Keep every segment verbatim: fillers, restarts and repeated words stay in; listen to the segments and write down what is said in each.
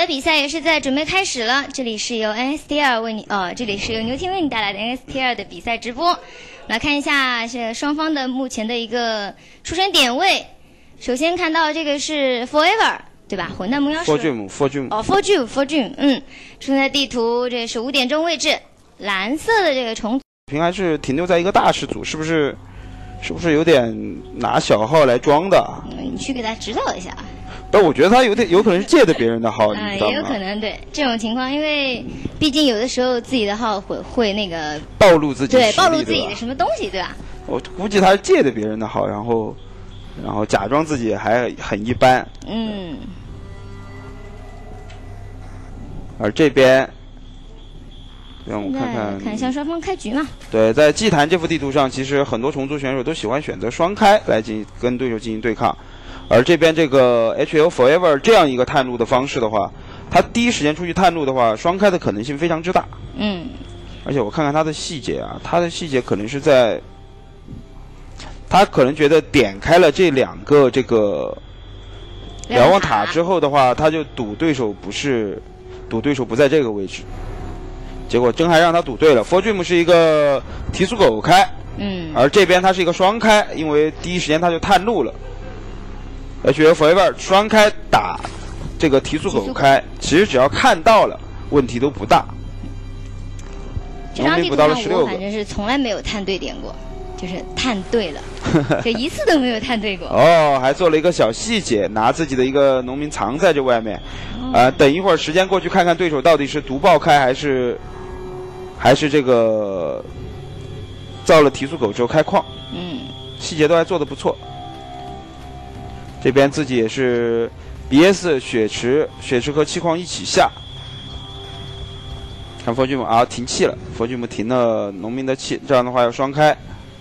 的比赛也是在准备开始了，这里是由 N S T 二为你，呃，这里是由牛听为你带来的 N S T 二的比赛直播。来看一下是双方的目前的一个出生点位。首先看到这个是 Forever， 对吧？混蛋魔妖是 Fortune Fortune 哦 Fortune Fortune， 嗯，出生在地图这是五点钟位置，蓝色的这个虫。 平还是停留在一个大师组，是不是？是不是有点拿小号来装的？ 嗯，你去给他指导一下。 不，我觉得他有点有可能是借的别人的号， 嗯、 你知道吗？ 也有可能对这种情况，因为毕竟有的时候自己的号会会那个暴露自己对实力， 暴露自己的吧什么东西，对吧？ 我估计他是借的别人的号，然后然后假装自己还很一般。 嗯。 而这边，让我现看看， 在看一下双方开局嘛。 对，在祭坛这幅地图上，其实很多虫族选手都喜欢选择双开来进跟对手进行对抗。而这边这个 H L Forever 这样一个探路的方式的话，他第一时间出去探路的话，双开的可能性非常之大。 嗯。 而且我看看他的细节啊，他的细节可能是在，他可能觉得点开了这两个这个瞭望塔之后的话，他就赌对手不是，赌对手不在这个位置。结果真还让他赌对了 ，Fortune 是一个提速狗开， 嗯， 而这边他是一个双开，因为第一时间他就探路了。H L Forever 双开打这个提速狗开，其实只要看到了，问题都不大。 这张地图上我反正是从来没有探对点过，就是探对了，这一次都没有探对过。 哦，还做了一个小细节，拿自己的一个农民藏在这外面，哦、呃，等一会儿时间过去看看对手到底是毒爆开还是还是这个造了提速狗之后开矿。 嗯， 细节都还做得不错。这边自己也是 B S 血池，血池和气矿一起下。看 Fortune 啊，停气了 ，Fortune 停了农民的气，这样的话要双开。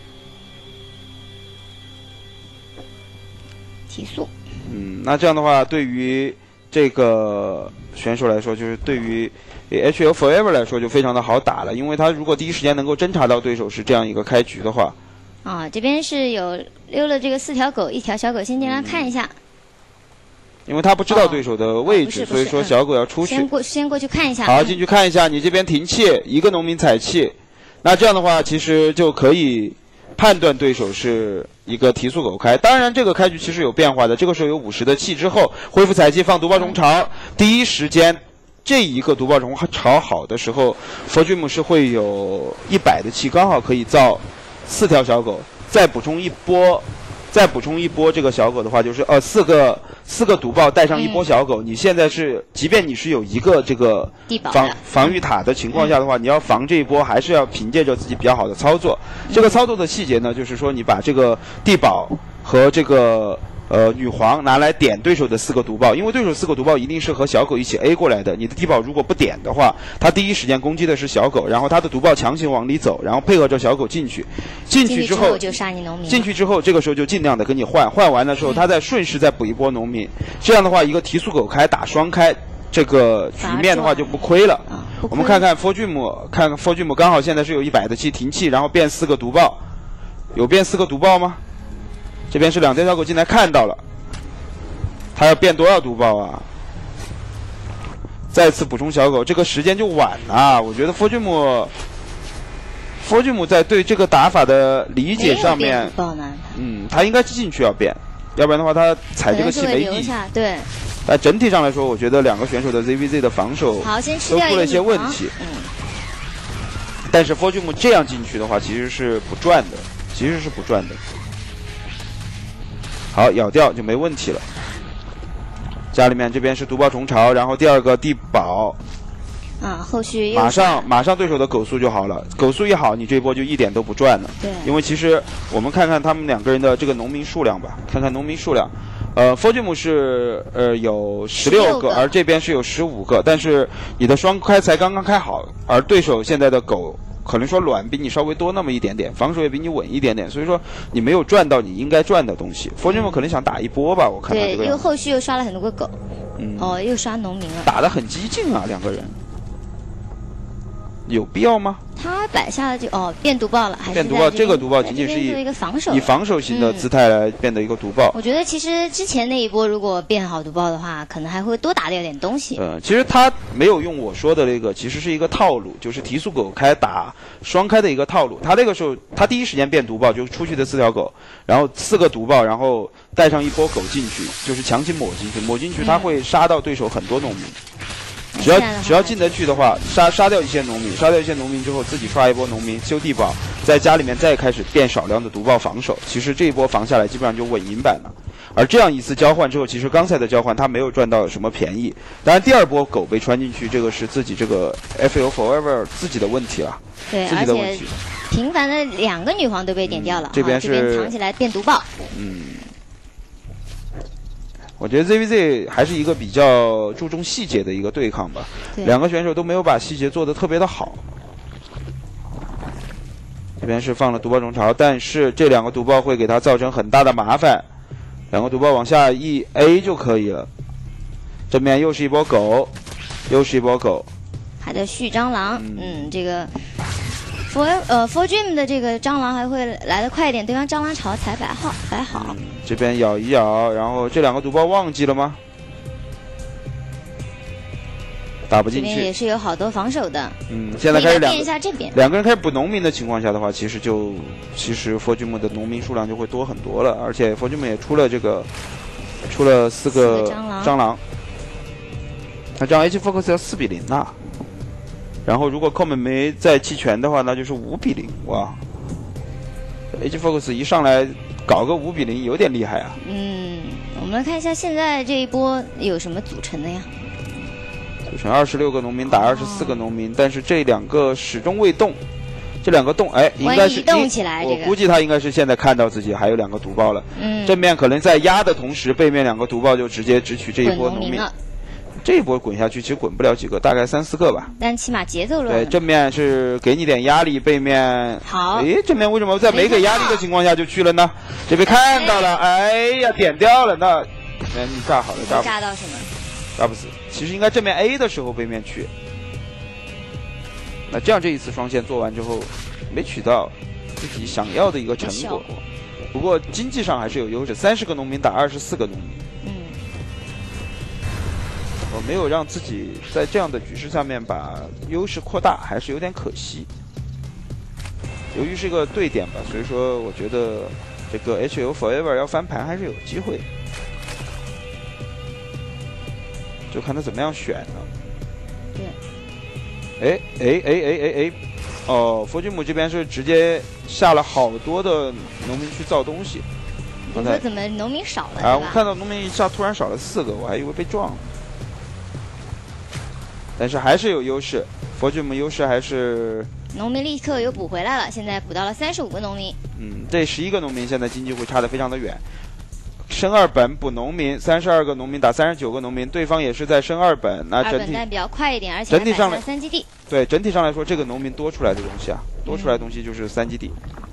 提速。 嗯，那这样的话，对于这个选手来说，就是对于 H L Forever 来说就非常的好打了，因为他如果第一时间能够侦查到对手是这样一个开局的话。 啊，这边是有溜了这个四条狗，一条小狗先进来看一下。嗯、 因为他不知道对手的位置， 哦、 所以说小狗要出去。 先过先过去看一下。 好，进去看一下，你这边停气，一个农民采气，那这样的话其实就可以判断对手是一个提速狗开。当然，这个开局其实有变化的，这个时候有五十的气之后，恢复采气放毒爆虫巢，嗯、第一时间这一个毒爆虫巢好的时候 ，Fortune 是会有一百的气，刚好可以造四条小狗，再补充一波。再补充一波这个小狗的话，就是呃四个四个毒爆带上一波小狗，嗯、你现在是，即便你是有一个这个防防御塔的情况下的话，嗯、你要防这一波，还是要凭借着自己比较好的操作。嗯、这个操作的细节呢，就是说你把这个地堡和这个呃女皇拿来点对手的四个毒爆，因为对手四个毒爆一定是和小狗一起 A 过来的。你的地堡如果不点的话，他第一时间攻击的是小狗，然后他的毒爆强行往里走，然后配合着小狗进去，进去之后就杀你农民。 进去之后，这个时候就尽量的跟你换，换完的时候，他再顺势再补一波农民。这样的话，一个提速狗开打双开，这个局面的话就不亏了。 啊、 我们看看 Fortune， 看看 Fortune 刚好现在是有一百的气停气，然后变四个毒爆，有变四个毒爆吗？这边是两条小狗进来看到了，他要变多少毒爆啊？再次补充小狗，这个时间就晚了。我觉得 Fortune Fortune 在对这个打法的理解上面，嗯，他应该进去要变，要不然的话他踩这个气没意义。 对。 但整体上来说，我觉得两个选手的 Z V Z 的防守都出了一些问题。 嗯。 但是 Fortune 这样进去的话，其实是不赚的，其实是不赚的。好，咬掉就没问题了。家里面这边是毒爆虫巢，然后第二个地堡。 啊，后续马上马上对手的狗速就好了，狗速一好，你这一波就一点都不赚了。 对。 因为其实我们看看他们两个人的这个农民数量吧，看看农民数量。呃 ，Fortune 是呃有十六个，而这边是有十五个，但是你的双开才刚刚开好，而对手现在的狗。可能说卵比你稍微多那么一点点，防守也比你稳一点点，所以说你没有赚到你应该赚的东西。Fortune 可能想打一波吧，我看他这个。 对，又后续又刷了很多个狗， 嗯， 哦，又刷农民了。 打得很激进啊，两个人。 有必要吗？ 他摆下了这哦变毒爆了，还是变毒爆？这个毒爆仅仅是以一个防守， 以防守型的姿态来变的一个毒爆。 嗯、我觉得其实之前那一波如果变好毒爆的话，可能还会多打掉点东西。 呃，其实他没有用我说的那个，其实是一个套路，就是提速狗开打双开的一个套路。他那个时候他第一时间变毒爆，就出去的四条狗，然后四个毒爆，然后带上一波狗进去，就是强行抹进去，抹进去他会杀到对手很多农民。嗯、只要只要进得去的话，杀杀掉一些农民，杀掉一些农民之后，自己刷一波农民修地堡，在家里面再开始变少量的毒爆防守。其实这一波防下来，基本上就稳赢版了。而这样一次交换之后，其实刚才的交换他没有赚到什么便宜。当然，第二波狗被穿进去，这个是自己这个 F L Forever 自己的问题了， 对， 自己的问题。 频繁的两个女皇都被点掉了， 嗯、这边是这边藏起来变毒爆。 嗯。我觉得 Z V Z 还是一个比较注重细节的一个对抗吧，两个选手都没有把细节做得特别的好。这边是放了毒爆种巢，但是这两个毒爆会给他造成很大的麻烦。两个毒爆往下一 A 就可以了。正面又是一波狗，又是一波狗， 还得续蟑螂。嗯，嗯这个 For 呃 For Dream 的这个蟑螂还会来得快一点，对方蟑螂巢才摆好摆好。 嗯、这边咬一咬，然后这两个毒爆忘记了吗？打不进去。 这边也是有好多防守的。 嗯，现在开始两变一下这边， 两个人开始补农民的情况下的话，其实就其实 For Dream 的农民数量就会多很多了，而且 For Dream 也出了这个出了四个蟑螂。 蟑螂那这样 H Focus 要四比零呐。然后如果 Com 没再弃权的话，那就是五比零哇 ！H Focus 一上来搞个五比零，有点厉害啊。 嗯，我们来看一下现在这一波有什么组成的呀？ 组成二十六个农民打二十四个农民，哦、但是这两个始终未动。这两个动，哎，应该是动起来。 我估计他应该是现在看到自己还有两个毒爆了。 嗯。 正面可能在压的同时，背面两个毒爆就直接直取这一波农民。 了这一波滚下去，其实滚不了几个，大概三四个吧。 但起码节奏乱。 对，正面是给你点压力，背面好。 哎，正面为什么在没给压力的情况下就去了呢？这边看到了，哎呀，点掉了，那那你炸好了，炸炸到什么？ 炸不死。其实应该正面 A 的时候背面去。那这样这一次双线做完之后，没取到自己想要的一个成果。不过经济上还是有优势，三十个农民打二十四个农民。 嗯。 我没有让自己在这样的局势下面把优势扩大，还是有点可惜。由于是个对点吧，所以说我觉得这个 H L Forever 要翻盘还是有机会，就看他怎么样选了。 对。 哎哎哎哎哎哎，哦，佛君姆这边是直接下了好多的农民去造东西。 你说怎么农民少了？ 啊，我看到农民一下突然少了四个，我还以为被撞了。但是还是有优势，佛君姆优势还是。 农民立刻又补回来了，现在补到了三十五个农民。 嗯，这十一个农民现在经济会差得非常的远。升二本补农民，三十二个农民打三十九个农民，对方也是在升二本，那整体。 二本但比较快一点，而且整体上来三基地。 对，整体上来说，这个农民多出来的东西啊，多出来的东西就是三基地。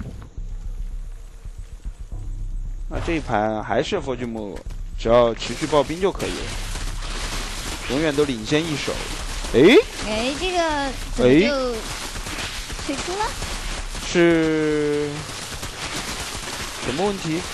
那、嗯、这一盘还是佛君姆，只要持续爆兵就可以了，永远都领先一手。哎哎，这个怎么就退出了？ 是什么问题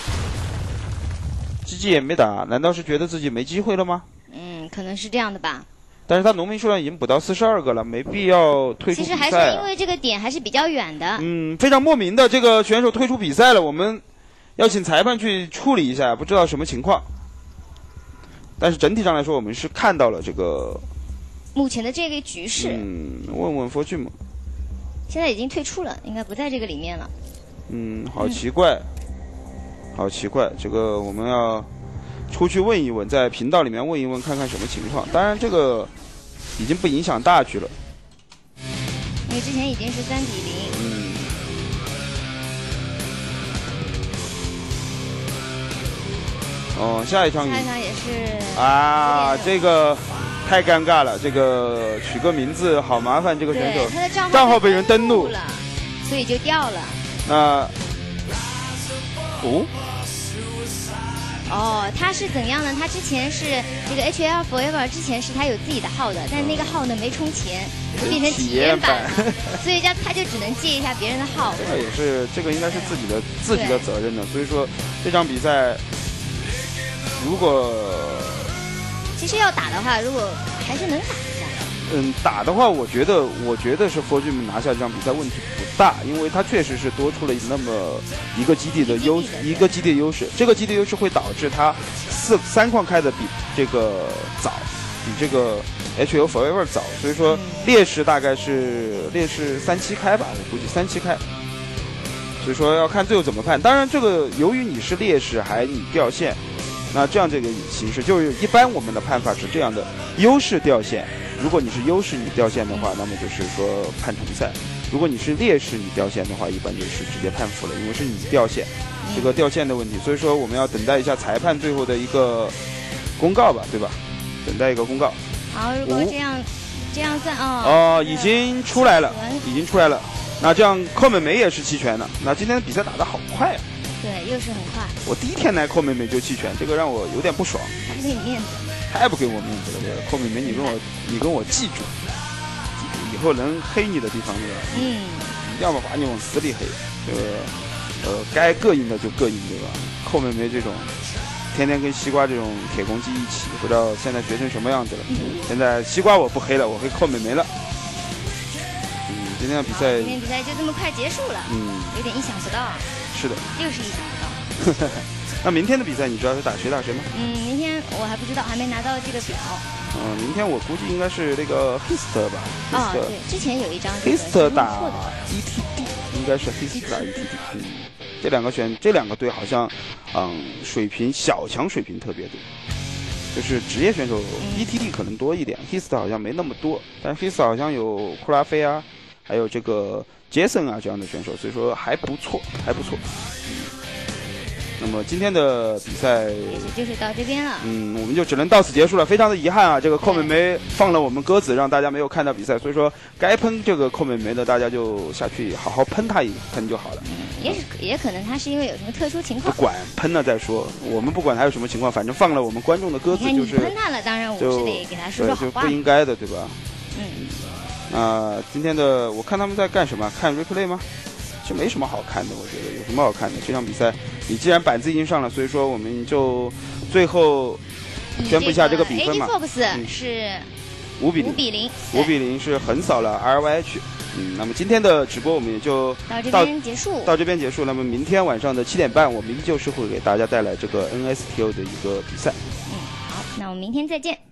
？G G也没打，难道是觉得自己没机会了吗？ 嗯，可能是这样的吧。 但是他农民数量已经补到四十二个了，没必要退出比赛、啊。 其实还是因为这个点还是比较远的。 嗯，非常莫名的，这个选手退出比赛了，我们要请裁判去处理一下，不知道什么情况。但是整体上来说，我们是看到了这个。 目前的这个局势， 嗯，问问 For Dream， 现在已经退出了，应该不在这个里面了。 嗯，好奇怪，嗯、好奇怪，这个我们要出去问一问，在频道里面问一问，看看什么情况。当然，这个已经不影响大局了， 因为之前已经是三比零。 嗯。哦，下一场下一场也是啊，这个。太尴尬了，这个取个名字好麻烦，这个选手他的账号账号被人登录了，所以就掉了。 那哦， 哦，他是怎样呢？他之前是这个 H L Forever， 之前是他有自己的号的，但那个号呢没充钱，就变成体验版了，所以他他就只能借一下别人的号。 这个也是，这个应该是自己的自己的责任的。所以说这场比赛，如果其实要打的话，如果还是能打一下。 嗯，打的话，我觉得，我觉得是 Fortune 拿下这场比赛问题不大，因为它确实是多出了那么一个基地的优势，一个基地优势。这个基地优势会导致它四三矿开的比这个早，比这个 H L Forever 早，所以说劣势大概是劣势三七开吧，我估计三七开。所以说要看最后怎么判。当然，这个由于你是劣势还你掉线，那这样这个形式就是一般我们的判法是这样的：优势掉线。如果你是优势你掉线的话，那么就是说判重赛；如果你是劣势你掉线的话，一般就是直接判负了，因为是你掉线，这个掉线的问题。所以说我们要等待一下裁判最后的一个公告吧，对吧？等待一个公告。 好，如果这样这样算哦。 哦，已经出来了，已经出来了。那这样寇美梅也是弃权的。那今天的比赛打得好快啊！ 对，又是很快。 我第一天来寇美梅就弃权，这个让我有点不爽。 他不给你面子。 太不给我面子了，这个寇美梅，你跟我，你跟我记住，记住以后能黑你的地方，对吧？嗯，要么把你往死里黑，这个，呃，该膈应的就膈应，对吧？寇美梅这种，天天跟西瓜这种铁公鸡一起，不知道现在学成什么样子了。嗯、现在西瓜我不黑了，我黑寇美梅了。嗯，今天的比赛， 今天比赛就这么快结束了。嗯，有点意想不到。 是的， 又是意想不到。 那明天的比赛你知道是打谁打谁吗？ 嗯，明天我还不知道，还没拿到这个表。 嗯，明天我估计应该是那个 Hist 吧。 啊、哦，对，之前有一张 Hist 打 E T D， 应该是 Hist 打 E T D。嗯，这两个选这两个队好像，嗯，水平小强水平特别多，就是职业选手 E T D 可能多一点、嗯、，Hist 好像没那么多，但 Hist 好像有库拉菲啊，还有这个杰森啊这样的选手，所以说还不错，还不错。那么今天的比赛就是到这边了， 嗯，我们就只能到此结束了，非常的遗憾啊，这个寇美梅放了我们鸽子，让大家没有看到比赛，所以说该喷这个寇美梅的，大家就下去好好喷他一喷就好了。 嗯、也是也可能他是因为有什么特殊情况， 不管喷了再说，我们不管他有什么情况，反正放了我们观众的鸽子就是。 你喷他了，当然我是得给他说说好话。 就不应该的，对吧？嗯。那、呃、今天的我看他们在干什么？看 replay 吗？就没什么好看的，我觉得有什么好看的？这场比赛，你既然板子已经上了，所以说我们就最后宣布一下这个比分嘛。 A D Fox 是五比零， 五比零， 五比零是横扫了 R Y H。嗯，那么今天的直播我们也就到这边结束， 到这边结束。那么明天晚上的七点半，我们依旧是会给大家带来这个 N S T O 的一个比赛。 嗯，好，那我们明天再见。